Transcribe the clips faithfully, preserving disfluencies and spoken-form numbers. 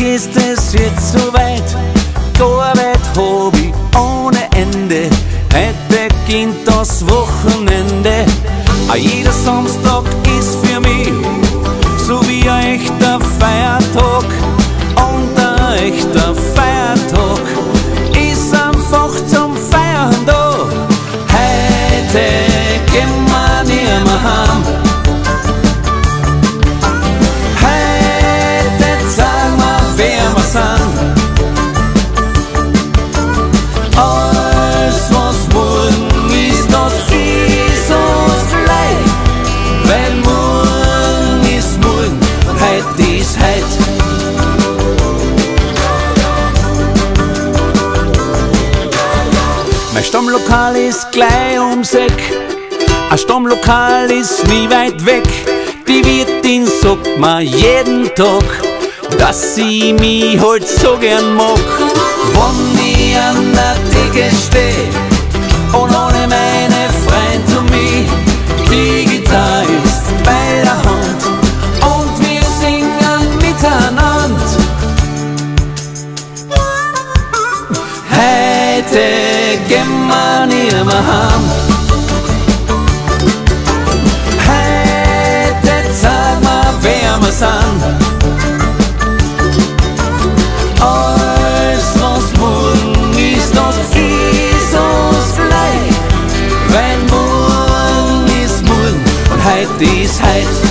ist es jetzt soweit. Gearbeitet hab ich ohne Ende. Heute beginnt das Wochenende. Auch jeder Samstag ist für mich so wie ein echter Feiertag. Und ein echter Feiertag ist einfach zum Feiern da. Heute gehen wir niama heim. Heute sagen wir, wer wir sind. Alles, was morgen ist, das ist uns leid. Weil morgen ist morgen und heute ist heute. Mein Stammlokal ist gleich ums Eck. Ein Stammlokal ist nie weit weg. Die Wirtin sagt mir jeden Tag, dass sie mich halt so gern mag. Wenn ich an der Theke steh und ohne meine Freunde und mich, die Gitarre ist bei der Hand und wir singen miteinander. Heute gehen wir niama heim. Heute sagen wir, wer wir sind. Alles, was morgen ist, das ist uns leid. Weil morgen ist morgen und heute ist heute.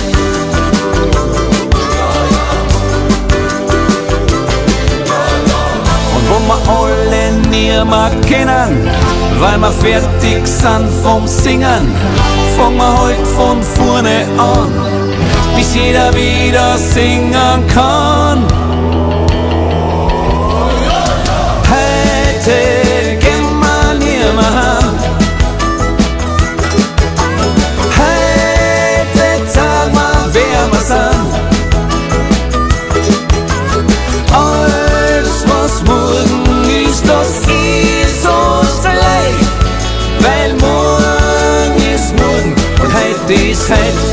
Und wo wir alle niama kennen, weil wir fertig sind vom Singen, fangen wir halt von vorne an, bis jeder wieder singen kann. Heute gehen wir niama heim. Heute sagen wir, wer wir sind. Alles, was morgen ist, das ist uns leid. Weil morgen ist morgen und heute ist heute.